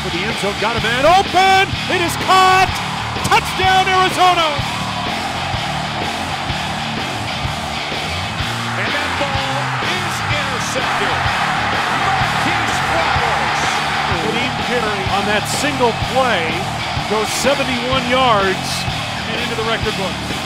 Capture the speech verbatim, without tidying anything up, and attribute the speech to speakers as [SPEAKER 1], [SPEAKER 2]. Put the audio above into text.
[SPEAKER 1] for the end zone, got a man open, it is caught, touchdown Arizona!
[SPEAKER 2] And that ball is intercepted. Marquise Flowers.
[SPEAKER 1] Nadeem Carey on that single play goes seventy-one yards and into the record books.